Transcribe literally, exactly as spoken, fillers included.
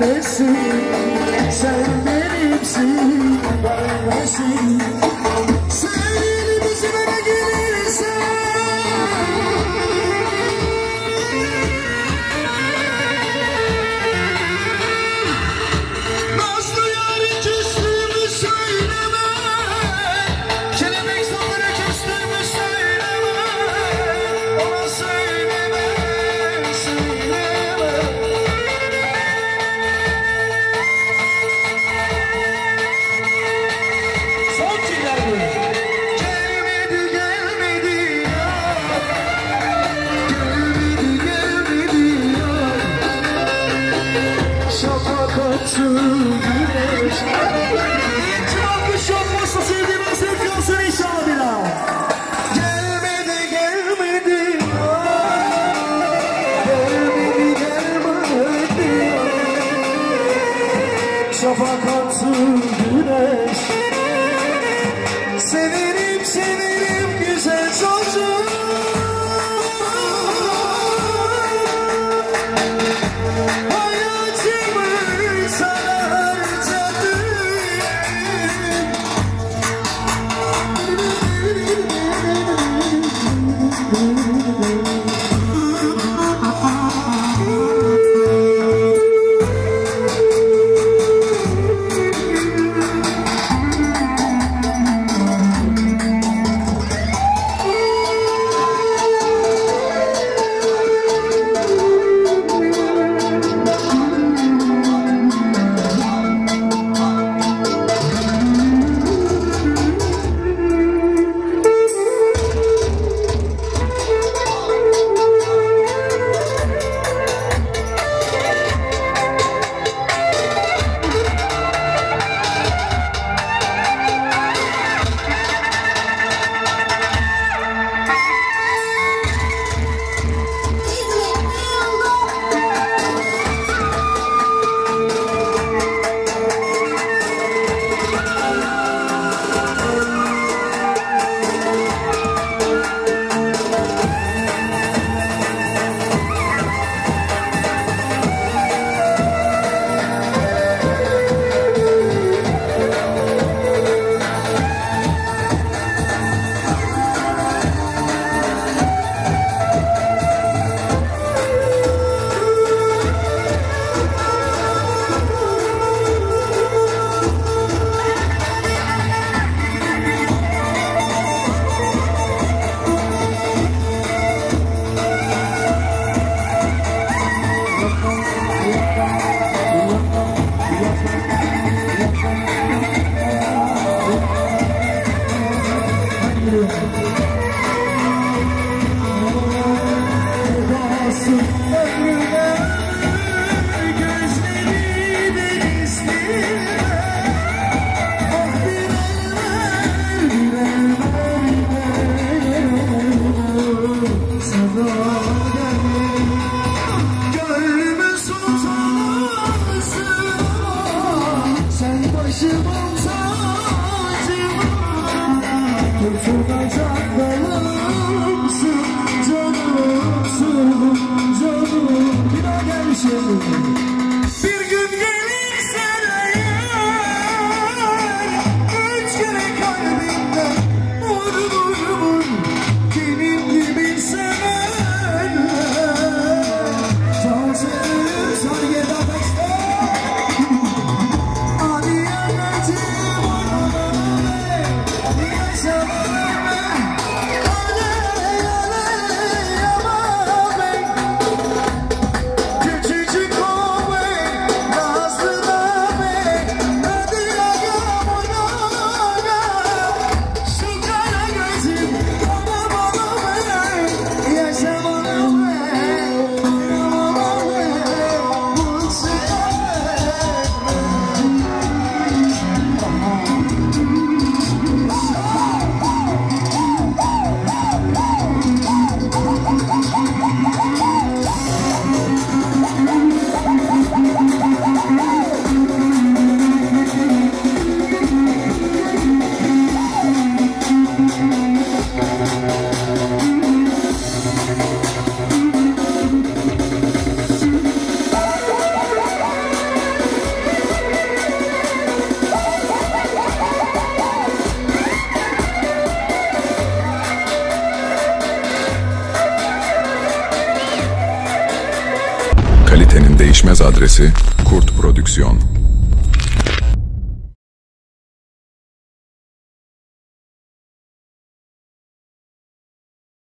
neredesin? Sen benimsin, ben nesin? Sen bizim eve gelirsen Nazlı yarı küstüğümü söyleme, kelebek sonlara küstüğümü söyleme, ona söyleme, söyleme. Son kimler bu? Gelmedi, gelmedi ya. Gelmedi, gelmedi ya. Şafak attı güneş. İlk alkış yapmazsa sevdiğim hasret kalsın inşallah bir daha. Gelmedi, gelmedi ya. Gelmedi, gelmedi ya. Şafak attı güneş. Severim, severim güzel çocuğum. Hayatımı sana harcadım. Bir gün gelirsen eğer, üç kere kalbimde vur vur vur, benim gibi sevenler. Tanrım saygıda bekle, hadi yanacağım ona, yaşamam. Küçücük o Kalitenin değişmez adresi Kurt Prodüksiyon.